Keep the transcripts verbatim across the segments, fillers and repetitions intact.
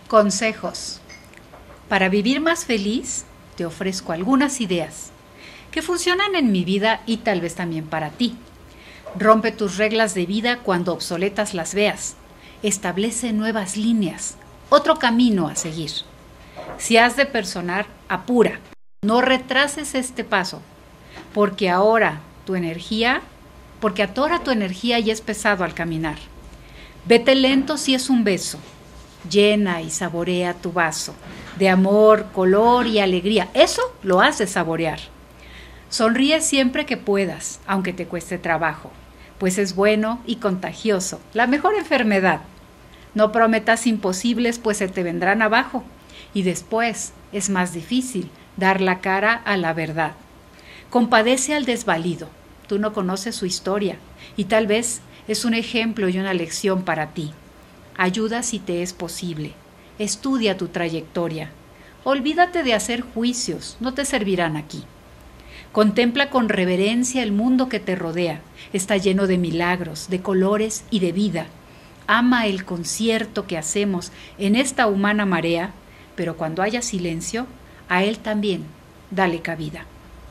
Consejos. Para vivir más feliz, te ofrezco algunas ideas que funcionan en mi vida y tal vez también para ti. Rompe tus reglas de vida cuando obsoletas las veas. Establece nuevas líneas, otro camino a seguir. Si has de personar, apura. No retrases este paso, porque ahora tu energía, porque atora tu energía y es pesado al caminar. Vete lento si es un beso. Llena y saborea tu vaso de amor, color y alegría. Eso lo hace saborear. Sonríe siempre que puedas, aunque te cueste trabajo, pues es bueno y contagioso, la mejor enfermedad. No prometas imposibles, pues se te vendrán abajo, y después es más difícil dar la cara a la verdad. Compadece al desvalido, tú no conoces su historia, y tal vez es un ejemplo y una lección para ti. Ayuda si te es posible. Estudia tu trayectoria. Olvídate de hacer juicios, no te servirán aquí. Contempla con reverencia el mundo que te rodea. Está lleno de milagros, de colores y de vida. Ama el concierto que hacemos en esta humana marea, pero cuando haya silencio, a él también dale cabida.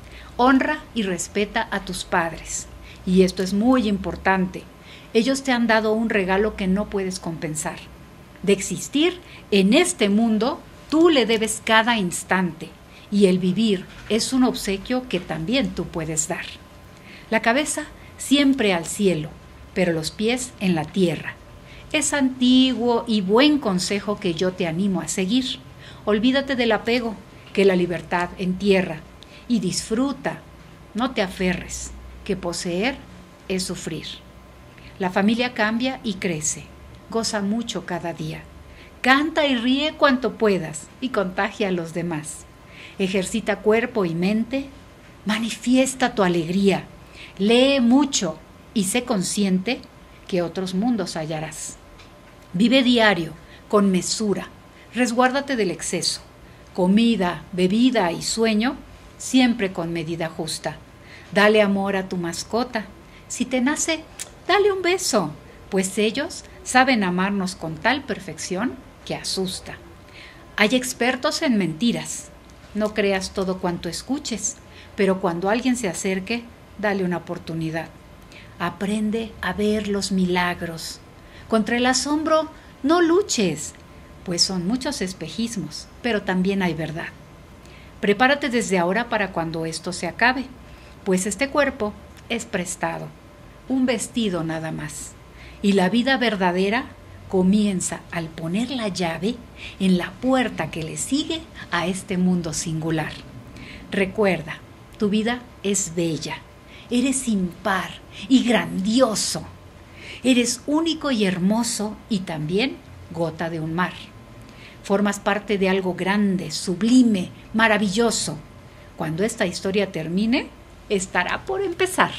Honra y respeta a tus padres. Y esto es muy importante. Ellos te han dado un regalo que no puedes compensar. De existir en este mundo, tú le debes cada instante, y el vivir es un obsequio que también tú puedes dar. La cabeza siempre al cielo, pero los pies en la tierra. Es antiguo y buen consejo que yo te animo a seguir. Olvídate del apego, que la libertad entierra, y disfruta, no te aferres, que poseer es sufrir. La familia cambia y crece. Goza mucho cada día. Canta y ríe cuanto puedas y contagia a los demás. Ejercita cuerpo y mente. Manifiesta tu alegría. Lee mucho y sé consciente que otros mundos hallarás. Vive diario, con mesura. Resguárdate del exceso. Comida, bebida y sueño, siempre con medida justa. Dale amor a tu mascota. Si te nace, dale un beso, pues ellos saben amarnos con tal perfección que asusta. Hay expertos en mentiras. No creas todo cuanto escuches, pero cuando alguien se acerque, dale una oportunidad. Aprende a ver los milagros. Contra el asombro, no luches, pues son muchos espejismos, pero también hay verdad. Prepárate desde ahora para cuando esto se acabe, pues este cuerpo es prestado. Un vestido nada más. Y la vida verdadera comienza al poner la llave en la puerta que le sigue a este mundo singular. Recuerda, tu vida es bella. Eres impar y grandioso. Eres único y hermoso y también gota de un mar. Formas parte de algo grande, sublime, maravilloso. Cuando esta historia termine, estará por empezar.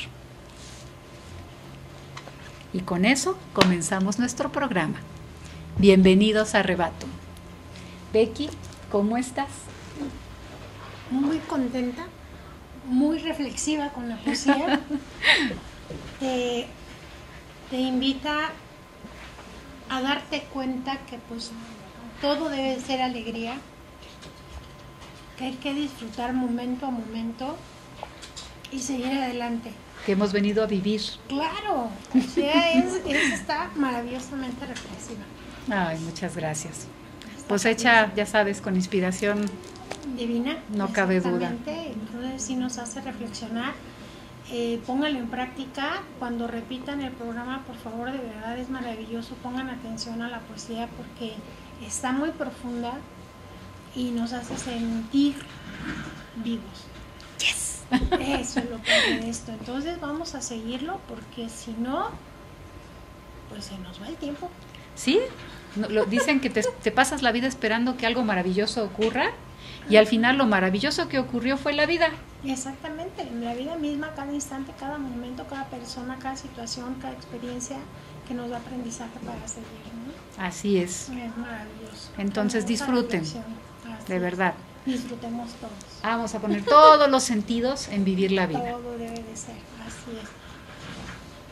Y con eso comenzamos nuestro programa. Bienvenidos a Rebato. Becky, ¿cómo estás? Muy contenta, muy reflexiva con la poesía. te, te invita a darte cuenta que pues todo debe ser alegría, que hay que disfrutar momento a momento y seguir adelante. Que hemos venido a vivir. Claro, o sea, es, es, está maravillosamente reflexiva. Ay, muchas gracias. Pues hecha, ya sabes, con inspiración divina. No cabe duda. Entonces sí nos hace reflexionar. Eh, pónganlo en práctica. Cuando repitan el programa, por favor, de verdad es maravilloso. Pongan atención a la poesía porque está muy profunda y nos hace sentir vivos. Yes. Eso es lo que de esto. Entonces vamos a seguirlo porque si no, pues se nos va el tiempo. Sí, no, lo, dicen que te, te pasas la vida esperando que algo maravilloso ocurra y al final lo maravilloso que ocurrió fue la vida. Exactamente, en la vida misma, cada instante, cada momento, cada persona, cada situación, cada experiencia que nos da aprendizaje para seguir, ¿no? Así es. Es maravilloso. Entonces disfruten, de verdad. Disfrutemos todos. Vamos a poner todos los sentidos en vivir la vida. Todo debe de ser, así es.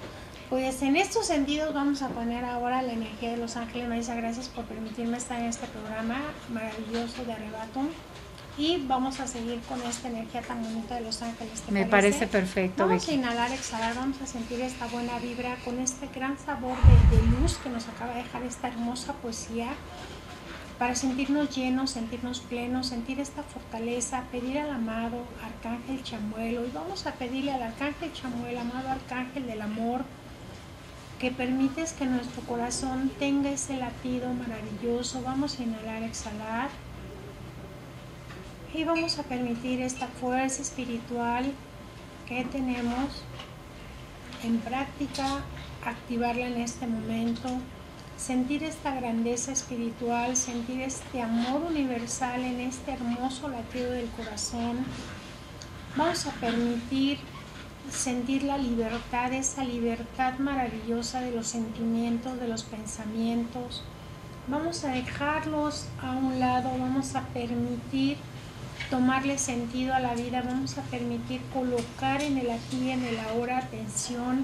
Pues en estos sentidos vamos a poner ahora la energía de los ángeles. Marisa, gracias por permitirme estar en este programa maravilloso de Arrebato. Y vamos a seguir con esta energía tan bonita de los ángeles. Me parece, parece perfecto. Vamos Becky. a inhalar, exhalar, vamos a sentir esta buena vibra con este gran sabor de, de luz que nos acaba de dejar esta hermosa poesía, para sentirnos llenos, sentirnos plenos, sentir esta fortaleza, pedir al amado Arcángel Chamuel. Hoy vamos a pedirle al Arcángel Chamuel, amado Arcángel del amor, que permites que nuestro corazón tenga ese latido maravilloso. Vamos a inhalar, exhalar. Y vamos a permitir esta fuerza espiritual que tenemos en práctica, activarla en este momento, sentir esta grandeza espiritual, sentir este amor universal en este hermoso latido del corazón. Vamos a permitir sentir la libertad, esa libertad maravillosa de los sentimientos, de los pensamientos. Vamos a dejarlos a un lado, vamos a permitir tomarle sentido a la vida, vamos a permitir colocar en el aquí y en el ahora atención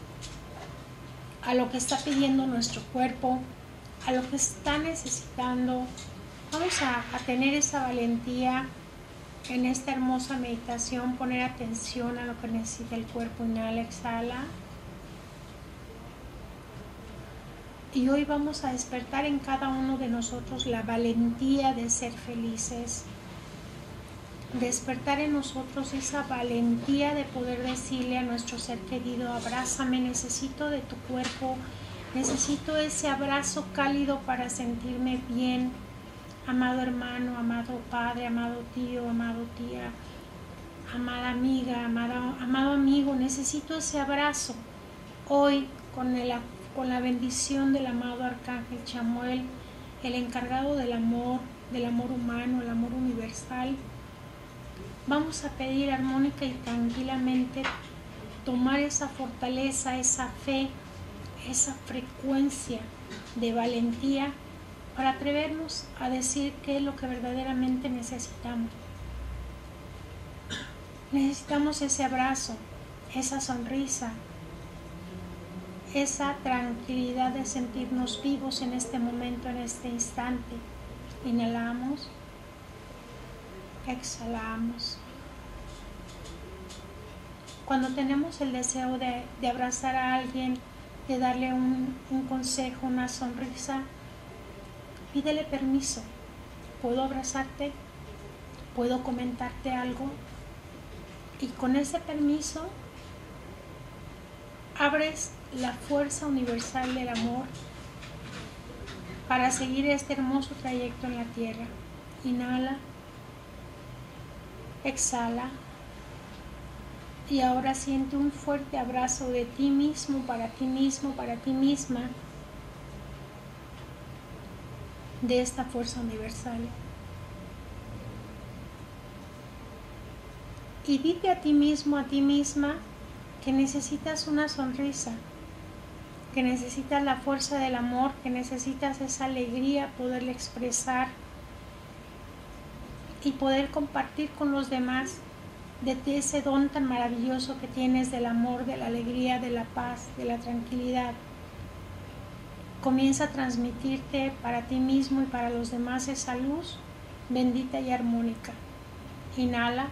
a lo que está pidiendo nuestro cuerpo, a lo que está necesitando. Vamos a, a tener esa valentía en esta hermosa meditación, poner atención a lo que necesita el cuerpo. Inhala, exhala. Y hoy vamos a despertar en cada uno de nosotros la valentía de ser felices. Despertar en nosotros esa valentía de poder decirle a nuestro ser querido: abrázame, necesito de tu cuerpo, necesito ese abrazo cálido para sentirme bien. Amado hermano, amado padre, amado tío, amado tía, amada amiga, amado, amado amigo, necesito ese abrazo. Hoy, con, el, con la bendición del amado Arcángel Chamuel, el encargado del amor, del amor humano, el amor universal, vamos a pedir armónica y tranquilamente tomar esa fortaleza, esa fe, esa frecuencia de valentía para atrevernos a decir qué es lo que verdaderamente necesitamos. Necesitamos ese abrazo, esa sonrisa, esa tranquilidad de sentirnos vivos en este momento, en este instante. Inhalamos. Exhalamos. Cuando tenemos el deseo de, de abrazar a alguien, de darle un, un consejo, una sonrisa, pídele permiso. ¿Puedo abrazarte? ¿Puedo comentarte algo? Y con ese permiso abres la fuerza universal del amor para seguir este hermoso trayecto en la tierra. Inhala. Exhala y ahora siente un fuerte abrazo de ti mismo, para ti mismo, para ti misma, de esta fuerza universal. Y dite a ti mismo, a ti misma, que necesitas una sonrisa, que necesitas la fuerza del amor, que necesitas esa alegría, poderla expresar y poder compartir con los demás de ese don tan maravilloso que tienes del amor, de la alegría, de la paz, de la tranquilidad. Comienza a transmitirte para ti mismo y para los demás esa luz bendita y armónica. Inhala,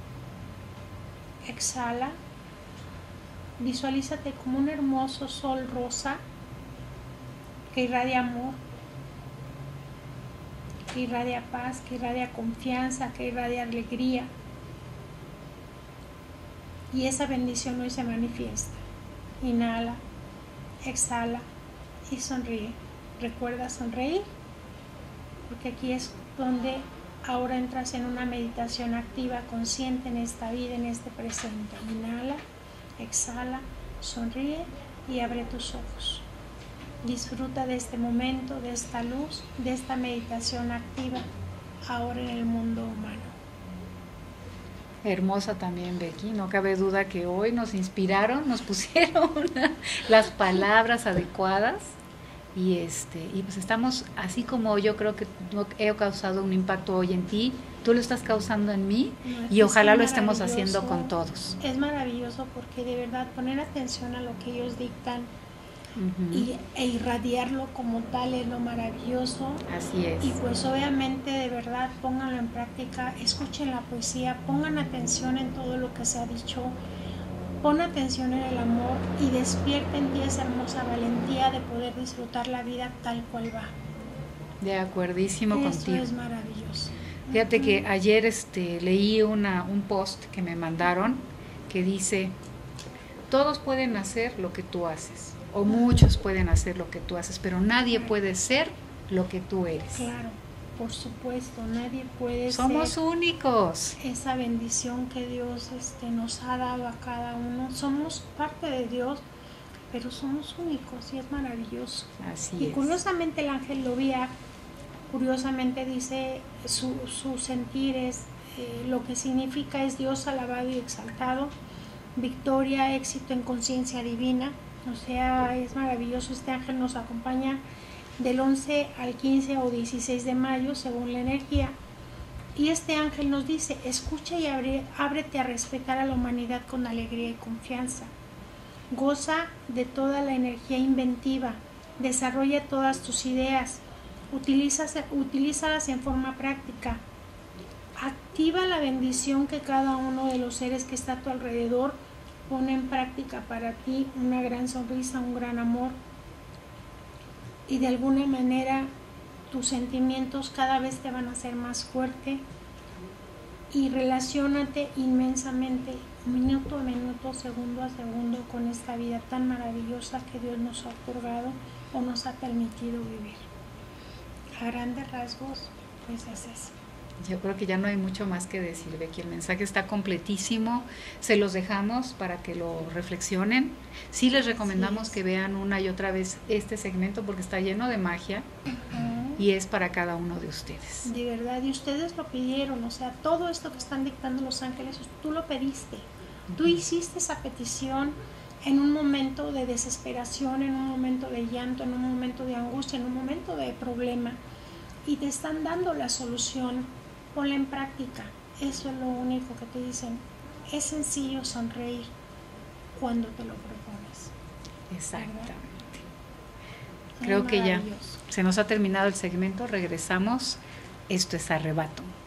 exhala, visualízate como un hermoso sol rosa que irradia amor, que irradia paz, que irradia confianza, que irradia alegría. Y esa bendición hoy se manifiesta. Inhala, exhala y sonríe. Recuerda sonreír, porque aquí es donde ahora entras en una meditación activa, consciente en esta vida, en este presente. Inhala, exhala, sonríe y abre tus ojos. Disfruta de este momento, de esta luz, de esta meditación activa ahora en el mundo humano. Hermosa también, Becky, no cabe duda que hoy nos inspiraron, nos pusieron las palabras adecuadas y este y pues estamos, así como yo creo que he causado un impacto hoy en ti, tú lo estás causando en mí, No, y ojalá es lo estemos maravilloso. haciendo con todos. Es maravilloso porque de verdad poner atención a lo que ellos dictan Uh-huh. y, e irradiarlo como tal es lo maravilloso. Así es. Y pues obviamente de verdad pónganlo en práctica, escuchen la poesía, pongan atención en todo lo que se ha dicho, pon atención en el amor y despierta en ti esa hermosa valentía de poder disfrutar la vida tal cual va. De acuerdísimo Esto contigo. es maravilloso. Fíjate que ayer este, leí una, un post que me mandaron que dice: todos pueden hacer lo que tú haces, o muchos pueden hacer lo que tú haces, pero nadie puede ser lo que tú eres. Claro, por supuesto, nadie puede Somos ser únicos. esa bendición que Dios este, nos ha dado a cada uno. Somos parte de Dios, pero somos únicos y es maravilloso. Así y es. Curiosamente el ángel Lobía, curiosamente dice su, su sentir es, eh, lo que significa es Dios alabado y exaltado, victoria, éxito en conciencia divina. O sea, es maravilloso. Este ángel nos acompaña del once al quince o dieciséis de mayo según la energía, y este ángel nos dice: escucha y abre, ábrete a respetar a la humanidad con alegría y confianza, goza de toda la energía inventiva, desarrolla todas tus ideas, utilízalas, utilízalas en forma práctica, activa la bendición que cada uno de los seres que está a tu alrededor pone en práctica para ti, una gran sonrisa, un gran amor, y de alguna manera tus sentimientos cada vez te van a hacer más fuerte, y relaciónate inmensamente, minuto a minuto, segundo a segundo, con esta vida tan maravillosa que Dios nos ha otorgado o nos ha permitido vivir. A grandes rasgos, pues es eso. Yo creo que ya no hay mucho más que decir, Becky. El mensaje está completísimo. Se los dejamos para que lo reflexionen. Sí les recomendamos que vean una y otra vez este segmento porque está lleno de magia. Uh-huh. Y es para cada uno de ustedes. De verdad, y ustedes lo pidieron. O sea, todo esto que están dictando los ángeles, tú lo pediste. Uh-huh. Tú hiciste esa petición en un momento de desesperación, en un momento de llanto, en un momento de angustia, en un momento de problema. Y te están dando la solución. Ponla en práctica. Eso es lo único que te dicen. Es sencillo sonreír cuando te lo propones. Exactamente. Creo que ya se nos ha terminado el segmento. Regresamos. Esto es Arrebato.